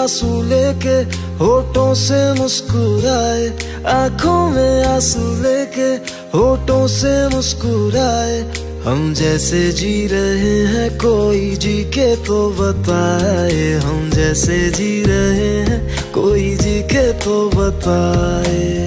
आंसू लेके होठों से मुस्कुराए, आंखों में आंसू लेके होठों से मुस्कुराए। हम जैसे जी रहे हैं कोई जी के तो बताए, हम जैसे जी रहे हैं कोई जी के तो बताए।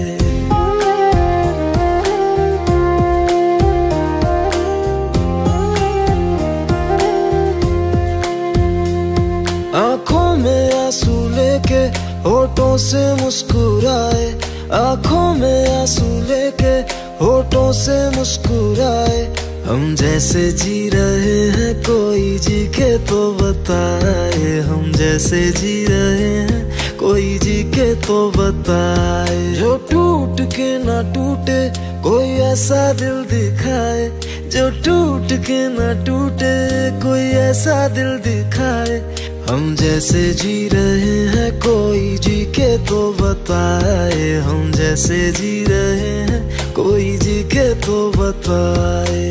आंखों में आंसू लेके होठों से मुस्कुराए, आंखों में आंसू लेके होठों से मुस्कुराए। हम जैसे जी रहे हैं कोई जी के तो बताए, हम जैसे जी रहे हैं कोई जी के तो बताए। जो टूट के ना टूटे कोई ऐसा दिल दिखाए, जो टूट के ना टूटे कोई ऐसा दिल दिखाए। हम जैसे जी रहे हैं कोई जी के तो बताए, हम जैसे जी रहे हैं कोई जी के तो बताए।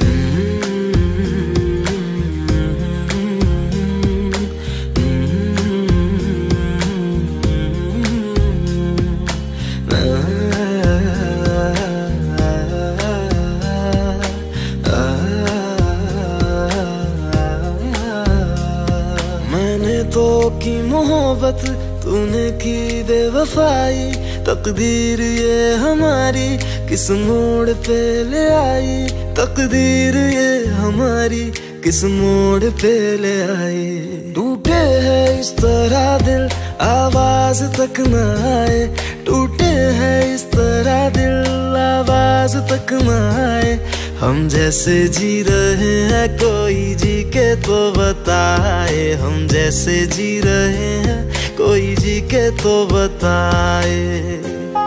तो की मोहब्बत तूने की बेवफाई, तकदीर ये हमारी किस मोड़ पे ले आई, तकदीर ये हमारी किस मोड़ पे ले आई। टूटे है इस तरह दिल आवाज तक न आए, टूटे है इस तरह दिल आवाज तक न आए। हम जैसे जी रहे हैं कोई जी के तो बताए, हम जैसे जी रहे हैं कोई जी के तो बताए।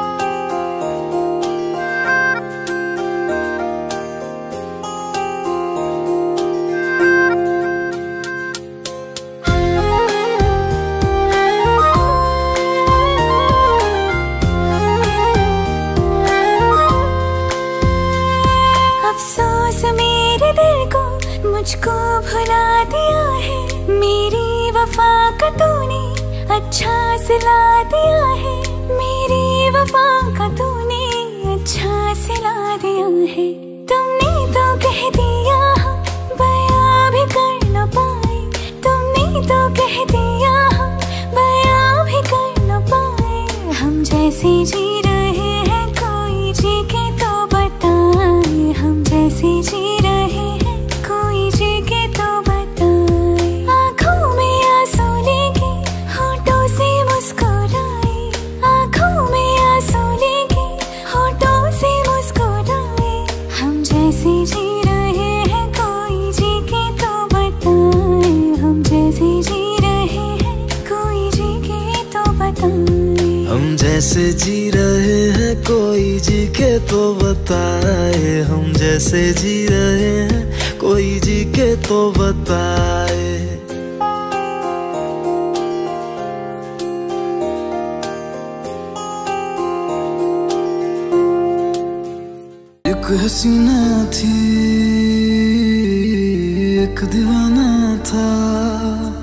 अफसोस मेरे दिल को मुझको भुला दिया है, मेरी वफा का तूने अच्छा सिला दिया है, मेरी वफा का तूने अच्छा सिला दिया है। तुमने तो कह दिया हम बयां भी कर न पाए, तुमने तो कह दिया हम बयां भी कर न पाए। हम जैसे जी रहे हैं कोई जी के तो बताए, हम जैसे जी रहे हैं कोई जी के तो बताए। आंखों में आंसू लेके होठों से मुस्कुराए, आंखों में आंसू लेके होठों से मुस्कुराए। हम जैसे जी रहे हैं कोई जी के तो बताए, हम जैसे जी रहे हैं कोई जी के तो बताए। हम जैसे जी रहे हैं कोई जी के तो बताए, हम जैसे जी रहे हैं कोई जी के तो बताए। एक हसीना थी एक दीवाना था,